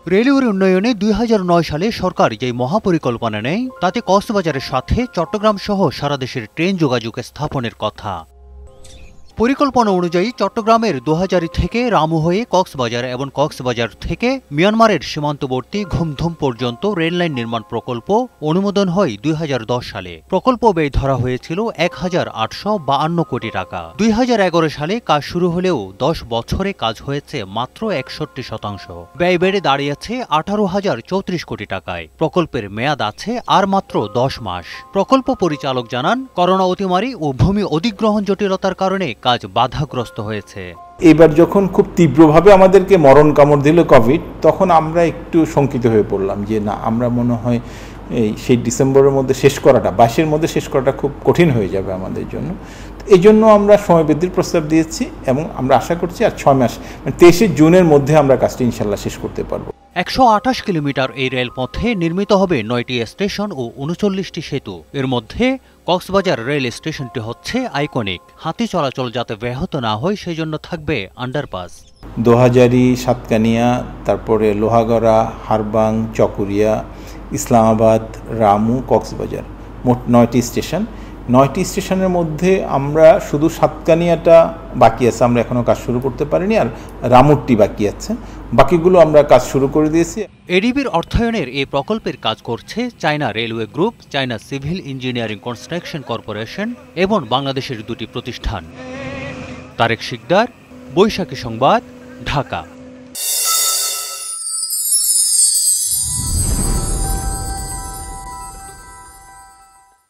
রেলওয়ের উন্নয়নে ২০০৯ সালে সরকার যে মহাপরিকল্পনা নেয় তাতে কক্সবাজারের সাথে চট্টগ্রাম সহ সারা দেশের ট্রেন যোগাযোগ স্থাপনের কথা। পরিকল্পনা অনুযায়ী চট্টগ্রামের দোহাজারী থেকে রামু হয়ে কক্সবাজার এবং কক্সবাজার থেকে মিয়ানমারের সীমান্তবর্তী ঘুমধুম পর্যন্ত রেললাইন নির্মাণ প্রকল্প অনুমোদন হয় ২০১০ সালে। প্রকল্প ব্যয় ধরা হয়েছিল ১,৮৫২ কোটি টাকা। ২০১১ সালে কাজ শুরু হলেও ১০ বছরে কাজ হয়েছে মাত্র ৬১%। ব্যয় বেড়ে দাঁড়িয়েছে ১৮,০৩৪ কোটি টাকায়। প্রকল্পের মেয়াদ আছে আর মাত্র ১০ মাস। প্রকল্প পরিচালক জানান, করোনা অতিমারি ও ভূমি অধিগ্রহণ জটিলতার কারণে কাজ বাধাগ্রস্ত হয়েছে। এবার যখন খুব তীব্রভাবে আমাদেরকে মরণ কামড় দিল কোভিড, তখন আমরা একটু শঙ্কিত হয়ে পড়লাম যে না, আমরা মনে হয় সেই ডিসেম্বরের মধ্যে শেষ করাটা, ২২-এর মধ্যে শেষ করাটা খুব কঠিন হয়ে যাবে আমাদের জন্য। এই জন্য আমরা সময় বৃদ্ধির প্রস্তাব দিয়েছি এবং আমরা আশা করছি আর ৬ মাস, মানে ২৩শে জুনের মধ্যে আমরা কাজটি ইনশাল্লাহ শেষ করতে পারবো। ১২৮ কিলোমিটার এই রেলপথে নির্মিত হবে ৯টি স্টেশন ও ৩৯টি সেতু। এর মধ্যে কক্সবাজার রেল স্টেশনটি হচ্ছে আইকনিক। হাতি চলাচল যাতে ব্যাহত না হয় সেজন্য থাকবে আন্ডারপাস। দোহাজারী, সাতকানিয়া, তারপরে লোহাগড়া, হারবাং, চকরিয়া, ইসলামাবাদ, রামু, কক্সবাজার, মোট ৯টি স্টেশন। ৯টি স্টেশনের মধ্যে আমরা শুধু সাতকানিয়াটা বাকি আছে, আমরা এখনও কাজ শুরু করতে পারিনি, আর রামুরটি বাকি আছে। বাকিগুলো আমরা কাজ শুরু করে দিয়েছি। এডিবির অর্থায়নের এই প্রকল্পের কাজ করছে China Railway Group, China civil engineering construction corporation এবং বাংলাদেশের দুটি প্রতিষ্ঠান। তারেক শিকদার, বৈশাখী সংবাদ, ঢাকা।